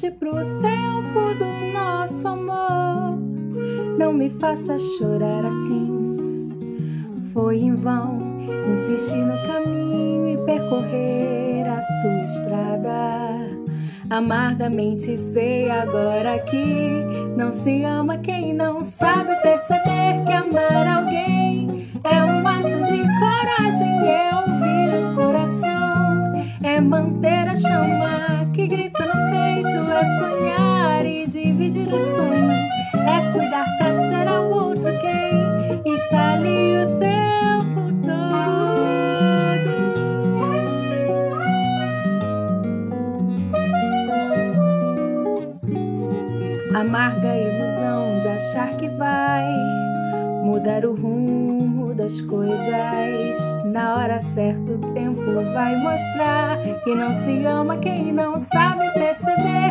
volte pro tempo do nosso amor. Não me faça chorar assim. Foi em vão insistir no caminho e percorrer a sua estrada. Amargamente sei agora que não se ama quem não sabe perceber que amar alguém é um ato de coragem, é ouvir o coração, é manter a chama que grita no peito, é sonhar e dividir o sonho, é cuidar pra ser ao outro quem está ali o tempo todo. Amarga a ilusão de achar que vai mudar o rumo das coisas. Na hora certa o tempo vai mostrar que não se ama quem não sabe perceber